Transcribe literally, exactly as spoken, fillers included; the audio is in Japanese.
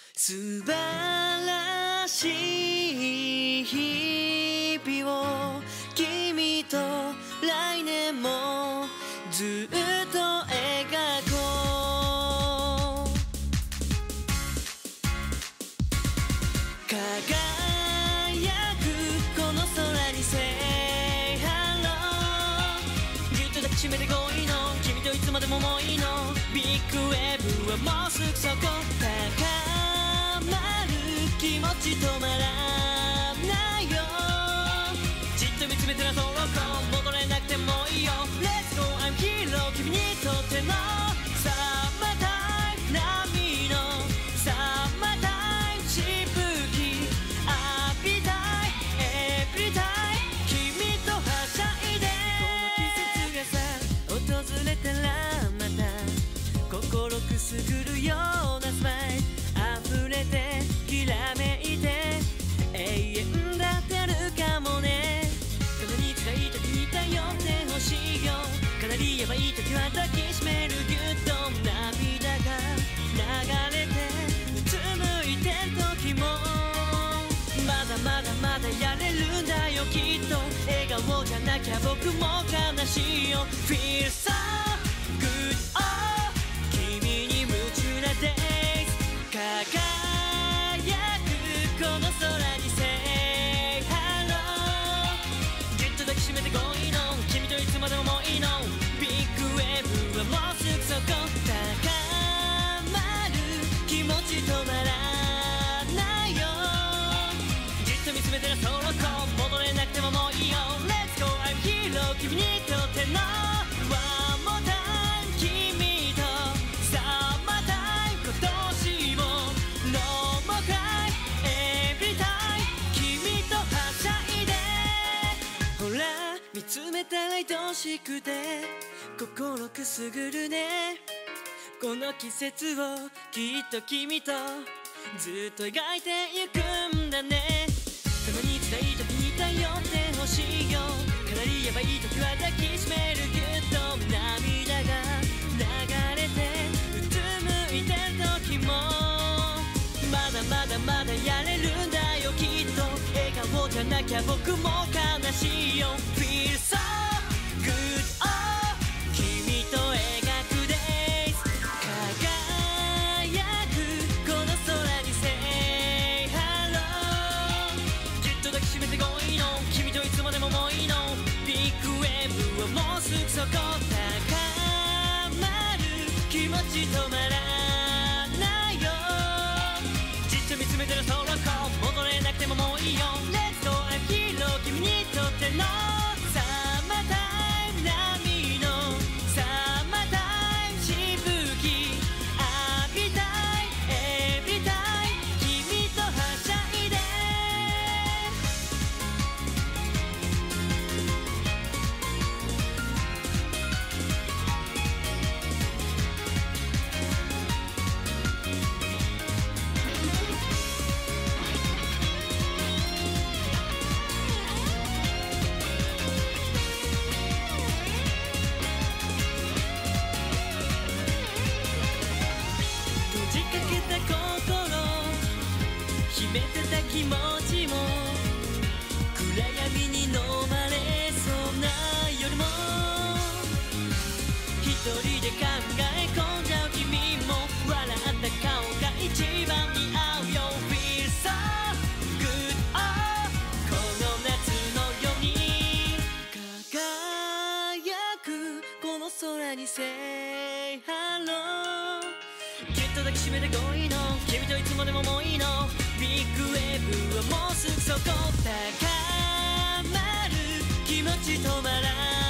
素晴らしい日々を君と来年もずっと描こう。輝くこの空に Say hello。 ぎゅっと抱きしめて恋の君といつまでも思いのビッグウェーブはもうすぐそこ。高まる気持ち止まらないよ。じっと見つめてなその子戻れなくてもいいよ。 Let's go I'm hero 君にとっての Summertime 波の Summertime しぶき浴びたい Everytime 君とはしゃいで。この季節がさ訪れたらまた心くすぐるようなスマイル溢れてきらめいて永遠だってあるかもね。たまに辛い時に頼ってほしいよ。かなりヤバい時は抱きしめるぎゅっと涙が流れてうつむいてる時もまだまだまだやれるんだよきっと。笑顔じゃなきゃ僕も悲しいよ。 Feel so good oh 君に夢中な Days 輝くこの空に Say hello。 ぎゅっと抱きしめて恋の君といつまでも思いのビッグウェーブはもうすぐそこ。高まる気持ち止まらないよ。じっと見つめてるその子戻れなくてももういいよ。 Let's go I'm hero 君にとっての One more time 君と Summertime 今年も No more cry Everytime 君とはしゃいで。ほら見つめたら愛しくて心くすぐるね。この季節をきっと君とずっと描いてゆくんだね。たまに辛い時に頼ってほしいよ。かなりヤバい時は抱きしめるぎゅっと涙が流れてうつむいてる時もまだまだまだやれるんだよきっと。笑顔じゃなきゃ僕も悲しいよ。 Feel so good oh 君と描く Days 輝くこの空に Say hello。 ぎゅっと抱きしめて恋の君といつまでも思いのビッグウェーブはもうすぐそこ。高まる気持ち止まらないよ。じっと見つめてるその子戻れなくてももういいよ。 Let's go I'm hero 君にとっての Summertime 波の Summertime しぶき浴びたい Everytime 君とはしゃいで。閉じかけた心秘めてた気持ちも暗闇に飲まれそうな夜も一人で考え込んじゃう君も笑った顔が一番似合うよ。 Feel so good oh この夏のように輝くこの空に Say hello。 ぎゅっと抱きしめて恋の君といつまでも思いのビッグウェーブはもうすぐそこ。高まる気持ち止まらない